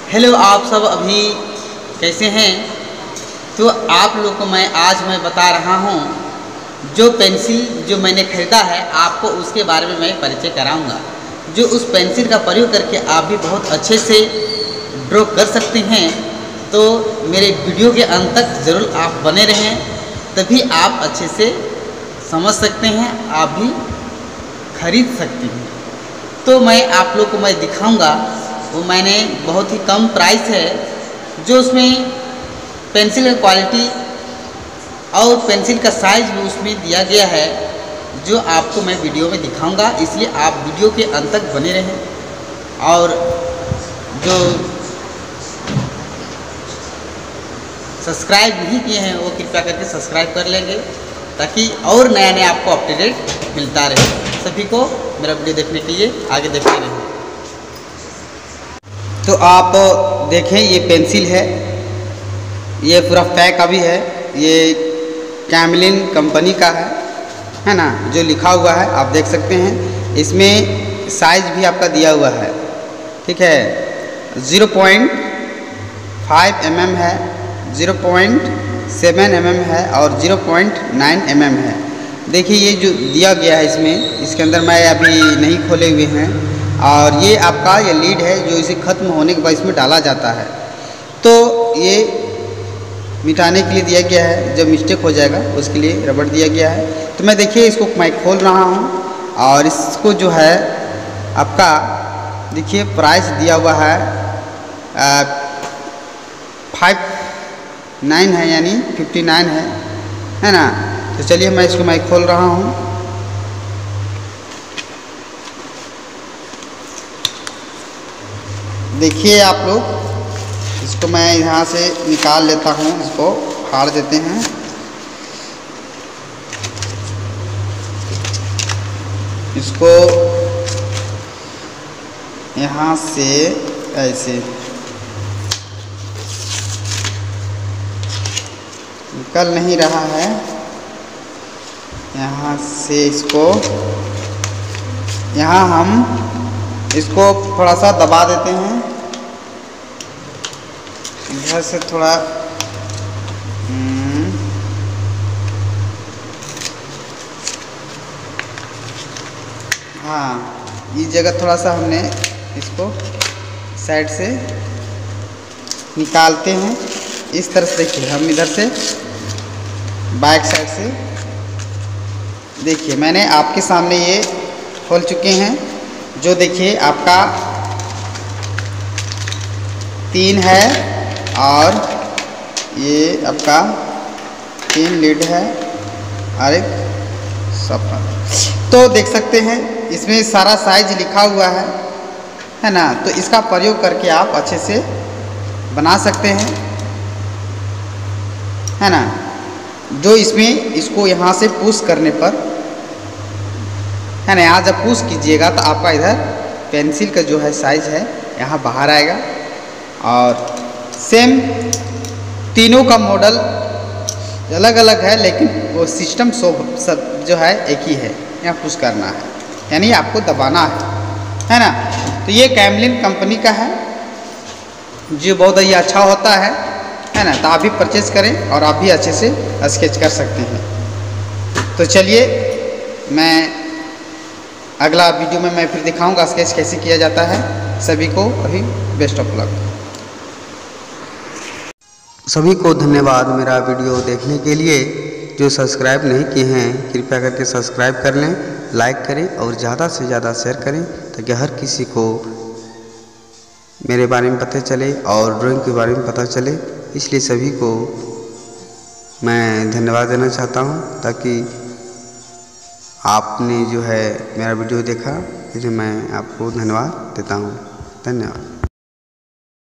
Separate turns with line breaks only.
Hello, आप सब अभी कैसे हैं? तो आप लोग को आज मैं बता रहा हूँ जो पेंसिल जो मैंने ख़रीदा है, आपको उसके बारे में मैं परिचय कराऊंगा। जो उस पेंसिल का प्रयोग करके आप भी बहुत अच्छे से ड्रॉ कर सकते हैं। तो मेरे वीडियो के अंत तक ज़रूर आप बने रहें, तभी आप अच्छे से समझ सकते हैं, आप भी खरीद सकते हैं। तो मैं आप लोग को दिखाऊंगा। वो मैंने बहुत ही कम प्राइस है, जो उसमें पेंसिल का क्वालिटी और पेंसिल का साइज़ भी उसमें दिया गया है, जो आपको मैं वीडियो में दिखाऊंगा। इसलिए आप वीडियो के अंत तक बने रहें। और जो सब्सक्राइब नहीं किए हैं वो कृपया करके सब्सक्राइब कर लेंगे, ताकि और नया नया आपको अपडेट मिलता रहे। सभी को मेरा वीडियो देखने के लिए आगे देखते रहें। तो आप देखें, ये पेंसिल है, ये पूरा पैक अभी है। ये कैमलिन कंपनी का है ना, जो लिखा हुआ है आप देख सकते हैं। इसमें साइज भी आपका दिया हुआ है, ठीक है। 0.5 mm है, 0.7 mm है और 0.9 mm है। देखिए ये जो दिया गया है इसमें, इसके अंदर मैं अभी नहीं खोले हुए हैं। और ये आपका ये लीड है, जो इसे ख़त्म होने के बाद इसमें डाला जाता है। तो ये मिटाने के लिए दिया गया है, जब मिस्टेक हो जाएगा उसके लिए रबड़ दिया गया है। तो मैं देखिए इसको मैं खोल रहा हूँ, और इसको जो है आपका देखिए प्राइस दिया हुआ है 59 है, यानी 59 है ना। तो चलिए मैं इसको खोल रहा हूँ। देखिए आप लोग, इसको मैं यहाँ से निकाल लेता हूँ, इसको फाड़ देते हैं। इसको यहाँ से ऐसे निकल नहीं रहा है, यहाँ से इसको यहाँ हम इसको थोड़ा सा दबा देते हैं, इधर से थोड़ा हाँ, ये जगह थोड़ा सा हमने इसको साइड से निकालते हैं। इस तरह से देखिए, हम इधर से बैक साइड से देखिए, मैंने आपके सामने ये खोल चुके हैं। जो देखिए आपका 3 है और ये आपका 3 लीड है और एक सफर। तो देख सकते हैं इसमें सारा साइज लिखा हुआ है ना। तो इसका प्रयोग करके आप अच्छे से बना सकते हैं, है ना। जो इसमें इसको यहाँ से पुश करने पर, है ना, यहाँ जब पुश कीजिएगा तो आपका इधर पेंसिल का जो है साइज है यहाँ बाहर आएगा। और सेम तीनों का मॉडल अलग अलग है, लेकिन वो सिस्टम सब जो है एक ही है। यहाँ पुश करना है, यानी आपको दबाना है ना। तो ये कैमलिन कंपनी का है, जो बहुत ही अच्छा होता है ना। तो आप भी परचेज करें और आप भी अच्छे से स्केच कर सकते हैं। तो चलिए, मैं अगला वीडियो में मैं फिर दिखाऊंगा स्केच कैसे किया जाता है। सभी को अभी बेस्ट ऑफ लक।
सभी को धन्यवाद मेरा वीडियो देखने के लिए। जो सब्सक्राइब नहीं किए हैं कृपया करके सब्सक्राइब कर लें, लाइक करें और ज़्यादा से ज़्यादा शेयर करें, ताकि हर किसी को मेरे बारे में पता चले और ड्राइंग के बारे में पता चले। इसलिए सभी को मैं धन्यवाद देना चाहता हूं, ताकि आपने जो है मेरा वीडियो देखा, इसलिए मैं आपको धन्यवाद देता हूं। धन्यवाद।